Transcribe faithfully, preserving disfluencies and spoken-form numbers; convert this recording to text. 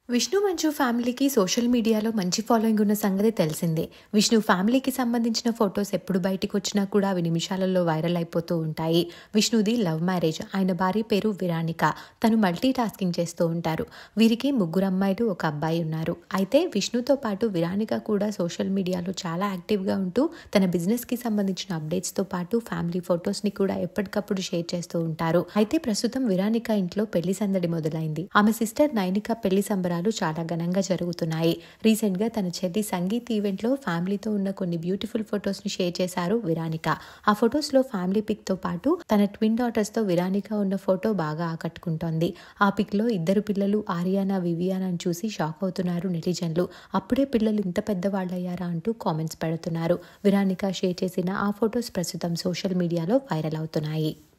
విష్ణు మంచు ఫ్యామిలీకి సోషల్ మీడియాలో మంచి ఫాలోయింగ్ ఉన్న సంగతి తెలిసిందే. విష్ణు ఫ్యామిలీకి సంబంధించిన ఫొటోస్ ఎప్పుడు బయటికి వచ్చినా కూడా అవి నిమిషాలలో వైరల్ అయిపోతూ ఉంటాయి. విష్ణుది లవ్ మ్యారేజ్. ఆయన భార్య పేరు విరానిక. తను మల్టీ టాస్కింగ్ చేస్తూ ఉంటారు. వీరికి ముగ్గురు అమ్మాయిలు, ఒక అబ్బాయి ఉన్నారు. అయితే విష్ణుతో పాటు విరానిక కూడా సోషల్ మీడియాలో చాలా యాక్టివ్గా ఉంటూ తన బిజినెస్కి సంబంధించిన అప్డేట్స్తో పాటు ఫ్యామిలీ ఫొటోస్ని కూడా ఎప్పటికప్పుడు షేర్ చేస్తూ ఉంటారు. అయితే ప్రస్తుతం విరానిక ఇంట్లో పెళ్లి సందడి మొదలైంది. ఆమె సిస్టర్ నైనిక పెళ్లి సంబరాలు చాలా ఘనంగా జరుగుతున్నాయి. రీసెంట్ గా తన చెల్లి సంగీత్ ఈవెంట్ లో ఫ్యామిలీతో ఉన్న కొన్ని బ్యూటిఫుల్ ఫొటోస్ ని షేర్ చేశారు విరానిక. ఆ ఫొటోస్ లో ఫ్యామిలీ పిక్ తో పాటు తన ట్విన్ డాటర్స్ తో విరానిక ఉన్న ఫోటో బాగా ఆకట్టుకుంటోంది. ఆ పిక్ లో ఇద్దరు పిల్లలు ఆరియానా, వివియానా చూసి షాక్ అవుతున్నారు నెటిజన్లు. అప్పుడే పిల్లలు ఇంత పెద్దవాళ్ళయ్యారా అంటూ కామెంట్స్ పెడుతున్నారు. విరానిక షేర్ చేసిన ఆ ఫొటోస్ ప్రస్తుతం సోషల్ మీడియాలో వైరల్ అవుతున్నాయి.